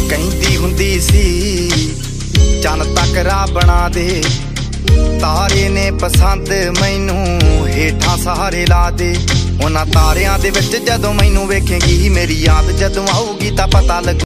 ਕਹਿੰਦੀ ਹੁੰਦੀ ਸੀ ਚੰਨ ਤੱਕ ਰਾਹ ਬਣਾ ਦੇ, ਤਾਰੇ ਨੇ ਪਸੰਦ ਮੈਨੂੰ ਹੇਠਾਂ ਸਹਾਰੇ ਲਾ ਦੇ। ਉਹਨਾਂ ਤਾਰਿਆਂ ਦੇ ਵਿੱਚ ਜਦੋਂ ਮੈਨੂੰ ਵੇਖੇਂਗੀ, ਮੇਰੀ ਯਾਦ ਜਦੋਂ ਆਊਗੀ ਤਾਂ ਪਤਾ ਲੱਗੂ